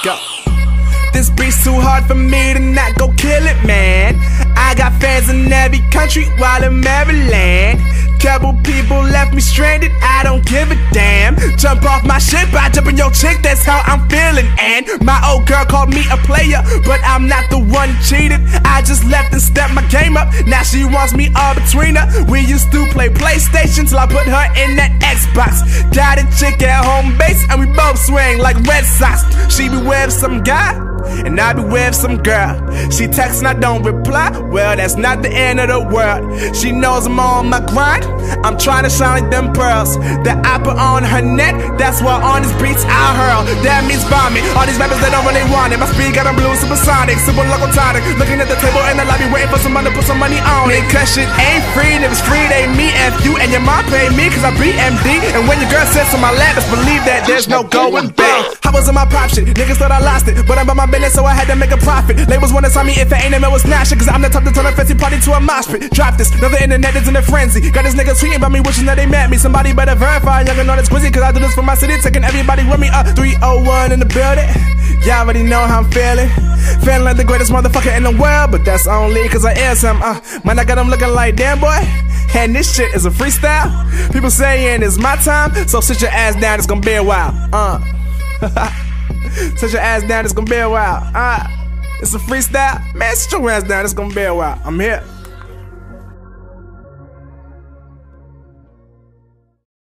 Go. This beat's too hard for me to not go kill it, man. I got fans in every country while in Maryland. Couple people left me stranded, I don't give a damn. Jump off my ship, I jump in your chick, that's how I'm feeling. And my old girl called me a player, but I'm not the one cheated. I just left and stepped my game up, now she wants me all between her. We used to play PlayStation till I put her in that Xbox. Got a chick at home base and we both swing like Red Sox. She be with some guy and I be with some girl. She texts and I don't reply, well that's not the end of the world. She knows I'm on my grind, I'm trying to shine like them pearls that I put on her neck, that's why on these beats I hurl. That means vomit, all these rappers they don't really want it. My speed got them blue, supersonic, super locotonic. Looking at the table in the lobby waiting for someone to put some money on it. Cause shit ain't free, and if it's free they me F you. And your mom pay me cause I be MD. And when your girl sits on my lap, just believe that there's no going back. I was on my pop shit, niggas thought I lost it, but I'm about my business so I had to make a profit. Labels wanna tell me if it ain't him, it was not shit. Cause I'm the type to turn a fancy party to a mosh pit. Drop this, now the internet is in a frenzy. Got this nigga tweeting about me, wishing that they met me. Somebody better verify, young and all this quizzy. Cause I do this for my city, taking everybody with me. 301 in the building, y'all already know how I'm feeling. Feeling like the greatest motherfucker in the world, but that's only cause I is him. Man, I got him looking like damn boy. And this shit is a freestyle. People saying it's my time, so sit your ass down, it's gonna be a while. Sit your ass down, it's gonna be a while. It's a freestyle. Man, sit your ass down, it's gonna be a while. I'm here.